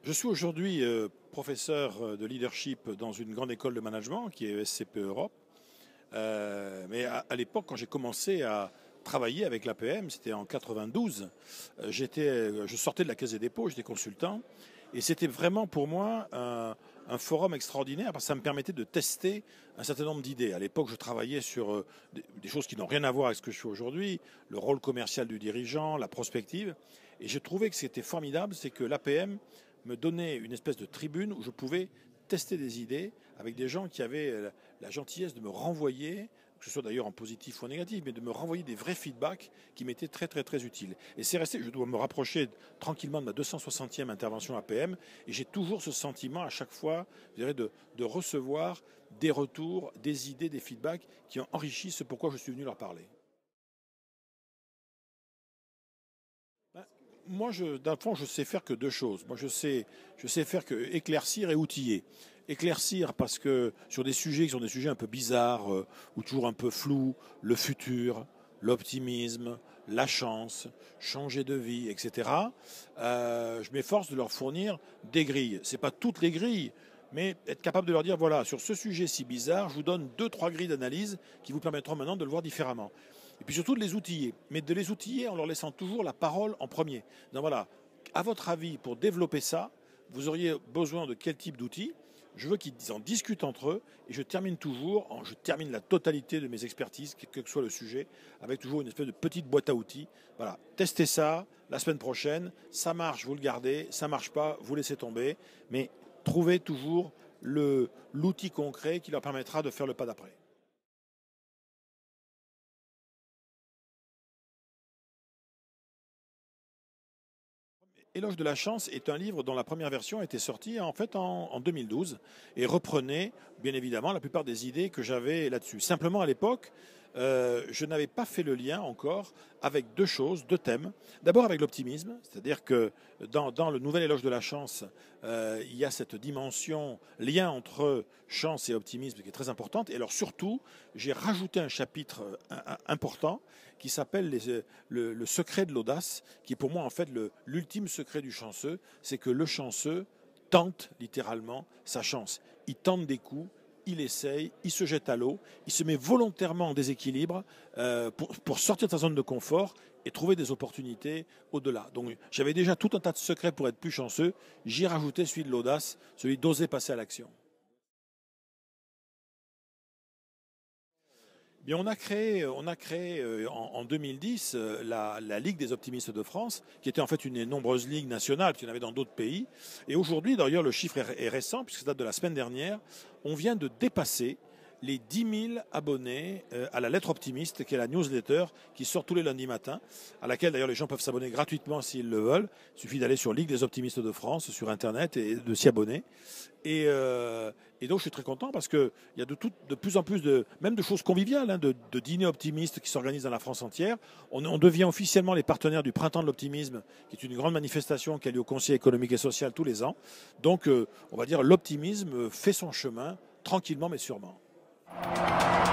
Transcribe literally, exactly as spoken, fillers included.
Je suis aujourd'hui euh, professeur de leadership dans une grande école de management qui est E S C P Europe. Euh, mais à, à l'époque, quand j'ai commencé à travailler avec l'A P M, c'était en quatre-vingt-douze, euh, j'étais, je sortais de la Caisse des dépôts, j'étais consultant. Et c'était vraiment pour moi un, un forum extraordinaire parce que ça me permettait de tester un certain nombre d'idées. À l'époque, je travaillais sur euh, des, des choses qui n'ont rien à voir avec ce que je fais aujourd'hui, le rôle commercial du dirigeant, la prospective. Et j'ai trouvé que ce qui était formidable, c'est que l'A P M me donnait une espèce de tribune où je pouvais tester des idées avec des gens qui avaient la gentillesse de me renvoyer, que ce soit d'ailleurs en positif ou en négatif, mais de me renvoyer des vrais feedbacks qui m'étaient très très très utiles. Et c'est resté, je dois me rapprocher tranquillement de ma deux cent soixantième intervention A P M, et j'ai toujours ce sentiment à chaque fois, je dirais, de, de recevoir des retours, des idées, des feedbacks qui ont enrichi ce pourquoi je suis venu leur parler. Moi, je, dans le fond, je sais faire que deux choses. Moi, je sais, je sais faire que éclaircir et outiller. Éclaircir parce que sur des sujets qui sont des sujets un peu bizarres euh, ou toujours un peu flous, le futur, l'optimisme, la chance, changer de vie, et cetera. Euh, je m'efforce de leur fournir des grilles. C'est pas toutes les grilles, mais être capable de leur dire voilà, sur ce sujet si bizarre, je vous donne deux, trois grilles d'analyse qui vous permettront maintenant de le voir différemment. Et puis surtout de les outiller, mais de les outiller en leur laissant toujours la parole en premier. Donc voilà, à votre avis, pour développer ça, vous auriez besoin de quel type d'outils? Je veux qu'ils en discutent entre eux et je termine toujours, je termine la totalité de mes expertises, quel que soit le sujet, avec toujours une espèce de petite boîte à outils. Voilà, testez ça la semaine prochaine, ça marche, vous le gardez, ça marche pas, vous laissez tomber, mais trouvez toujours le, l'outil concret qui leur permettra de faire le pas d'après. Éloge de la chance est un livre dont la première version était sortie en fait en, en deux mille douze et reprenait bien évidemment la plupart des idées que j'avais là-dessus. Simplement à l'époque, euh, je n'avais pas fait le lien encore avec deux choses, deux thèmes. D'abord avec l'optimisme, c'est-à-dire que dans, dans le nouvel éloge de la chance, euh, il y a cette dimension, lien entre chance et optimisme qui est très importante. Et alors surtout, j'ai rajouté un chapitre important qui s'appelle les, le, le secret de l'audace, qui est pour moi en fait le, l'ultime secret du chanceux, c'est que le chanceux tente littéralement sa chance. Il tente des coups, il essaye, il se jette à l'eau, il se met volontairement en déséquilibre euh, pour, pour sortir de sa zone de confort et trouver des opportunités au-delà. Donc j'avais déjà tout un tas de secrets pour être plus chanceux, j'y rajoutais celui de l'audace, celui d'oser passer à l'action. Bien, on a créé, on a créé en, en deux mille dix la, la Ligue des optimistes de France, qui était en fait une des nombreuses ligues nationales qu'il y en avait dans d'autres pays. Et aujourd'hui, d'ailleurs, le chiffre est, est récent, puisque ça date de la semaine dernière, on vient de dépasser les dix mille abonnés à la Lettre Optimiste, qui est la newsletter qui sort tous les lundis matins, à laquelle d'ailleurs les gens peuvent s'abonner gratuitement s'ils le veulent. Il suffit d'aller sur Ligue des optimistes de France sur Internet et de s'y abonner. Et, euh, et donc je suis très content parce qu'il y a de, tout, de plus en plus de, même de choses conviviales, hein, de, de dîners optimistes qui s'organisent dans la France entière. On, on devient officiellement les partenaires du Printemps de l'Optimisme, qui est une grande manifestation qui a lieu au Conseil économique et social tous les ans. Donc euh, on va dire l'optimisme fait son chemin tranquillement mais sûrement.